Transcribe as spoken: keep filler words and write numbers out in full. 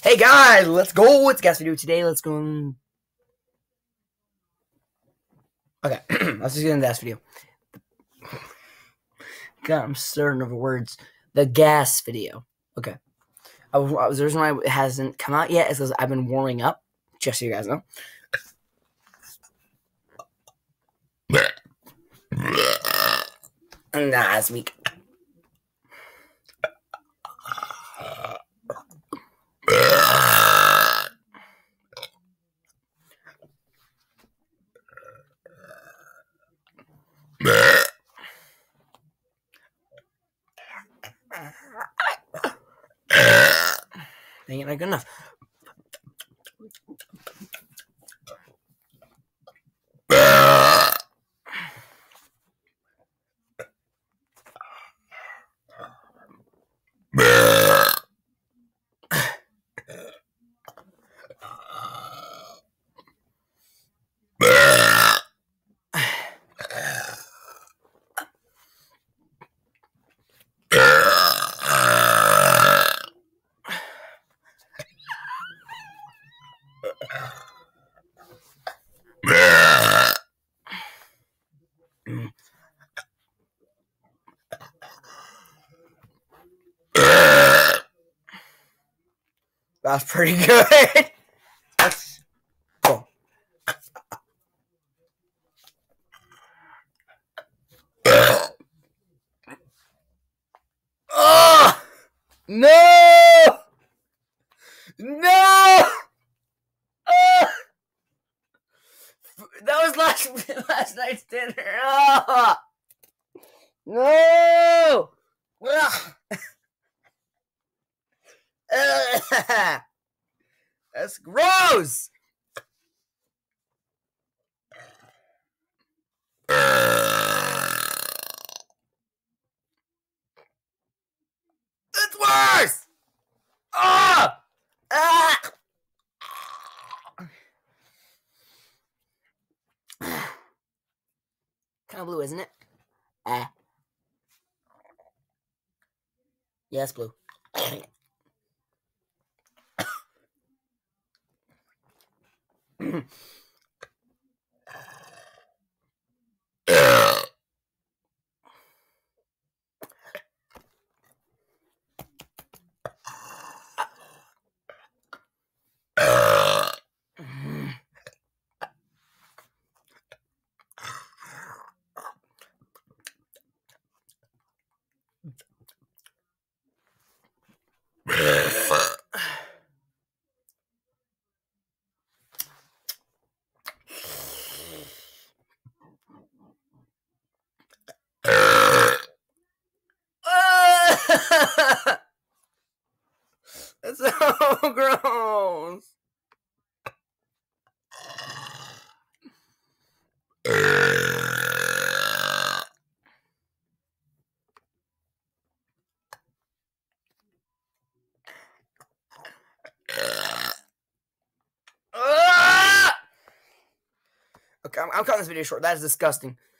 Hey guys, let's go. It's a gas video today. Let's go. Okay, let's just get into this video. God, I'm certain of the words. The gas video. Okay. I was, I was, the reason why it hasn't come out yet is because I've been warming up, just so you guys know. And last week. Dang it, not good enough. That's pretty good. That's cool. Oh no! No! Oh! That was last last night's dinner. Oh! No! That's gross. It's worse. Ah! Ah! Kind of blue, isn't it? Ah. Yes, blue. That's so gross. Okay, I'm, I'm cutting this video short. That is disgusting.